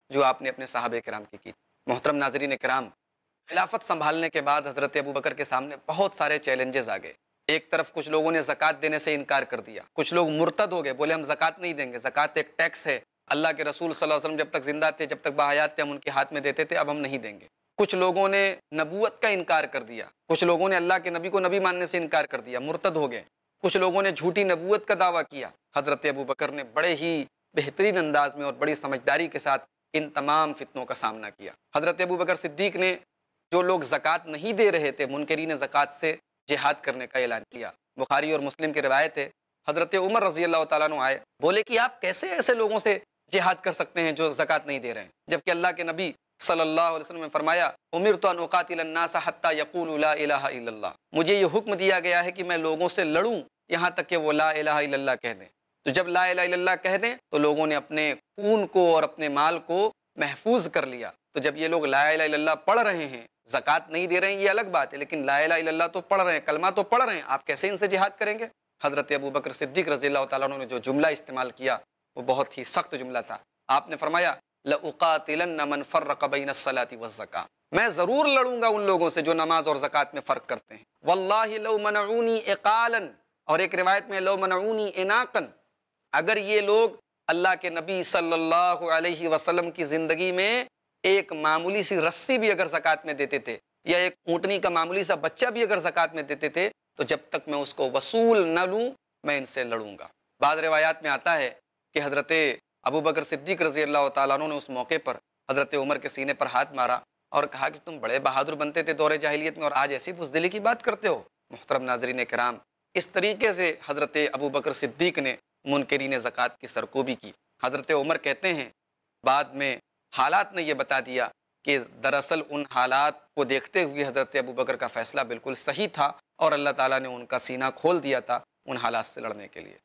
जो आपने अपने सहाबे किराम की। मोहतरम नाज़रीन किराम, खिलाफत संभालने के बाद हज़रत अबू बकर के सामने बहुत सारे चैलेंजेस आ गए। एक तरफ कुछ लोगों ने ज़कात देने से इनकार कर दिया, कुछ लोग मुर्तद हो गए, बोले हम ज़कात नहीं देंगे, ज़कात एक टैक्स है, अल्लाह के रसूल सल्लल्लाहु अलैहि वसल्लम जब तक ज़िंदा थे, जब तक बाहयात थे, हम उनके हाथ में देते थे, अब हम नहीं देंगे। कुछ लोगों ने नबूवत का इनकार कर दिया, कुछ लोगों ने अल्लाह के नबी को नबी मानने से इनकार कर दिया, मुर्तद हो गए। कुछ लोगों ने झूठी नबूवत का दावा किया। हज़रत अबू बकर ने बड़े ही बेहतरीन अंदाज में और बड़ी समझदारी के साथ इन तमाम फितनों का सामना किया। हज़रत अबू बकर सिद्दीक़ ने जो लोग ज़कात नहीं दे रहे थे, मुनकरीन ज़कात से जिहाद करने का ऐलान किया। बुखारी और मुस्लिम की रिवायत है, हज़रत उमर रज़ी अल्लाह तआला अन्हु आए, बोले कि आप कैसे ऐसे लोगों से जिहाद कर सकते हैं जो ज़कात नहीं दे रहे हैं, जबकि अल्लाह के नबी सल्लल्लाहु अलैहि वसल्लम ने फरमाया, उमिरतु अन उक़ातिल अन्नास हत्ता यक़ूलू ला इलाहा इल्लल्लाह, मुझे ये हुक्म दिया गया है कि मैं लोगों से लड़ूं यहाँ तक कि वो ला इलाहा इल्लल्लाह कह दें। तो जब ला इलाहा इल्लल्लाह कह दें तो लोगों ने अपने खून को और अपने माल को महफूज कर लिया। तो जब ये लोग ला इलाहा इल्लल्लाह पढ़ रहे हैं, ज़कात नहीं दे रहे हैं, ये अलग बात है, लेकिन ला इलाहा इल्लल्लाह तो पढ़ रहे हैं, कलमा तो पढ़ रहे हैं, आप कैसे इनसे जिहाद करेंगे? हज़रत अबू बकर सिद्दीक़ रज़ियल्लाहु तआला अन्हु ने जो जुमला इस्तेमाल किया वो बहुत ही सख्त जुमला था। आपने फरमाया, लउक़ातिलन्न मन फ़र्रक़ बैनस्सलाति वज़्ज़कात, मैं ज़रूर लड़ूंगा उन लोगों से जो नमाज और ज़कात में फ़र्क करते हैं। वल्लाहि लौ मनऊनी इक़ालन, और एक रिवायत में लौ मनऊनी इनाक़न, अगर ये लोग अल्लाह के नबी सल्लल्लाहु अलैहि वसल्लम की ज़िंदगी में एक मामूली सी रस्सी भी अगर ज़कात में देते थे, या एक ऊँटनी का मामूली सा बच्चा भी अगर ज़कात में देते थे, तो जब तक मैं उसको वसूल न लूँ मैं इनसे लड़ूंगा। बाद रिवायात में आता है कि हज़रत अबू बकर सिद्दीक़ रज़ी अल्लाह तआला अन्हु ने उस मौके पर हज़रत उमर के सीने पर हाथ मारा और कहा कि तुम बड़े बहादुर बनते थे दौरे जाहिलियत में और आज ऐसी बुज़दिली की बात करते हो। मुहतरम नाज़रीन किराम, इस तरीके से हज़रत अबू बकर सिद्दीक़ ने मुनकरीन ज़कात की सरकोबी की। हज़रत उमर कहते हैं, बाद में हालात ने यह बता दिया कि दरअसल उन हालात को देखते हुए हज़रत अबू बकर का फ़ैसला बिल्कुल सही था और अल्लाह ताला ने उनका सीना खोल दिया था उन हालात से लड़ने के लिए।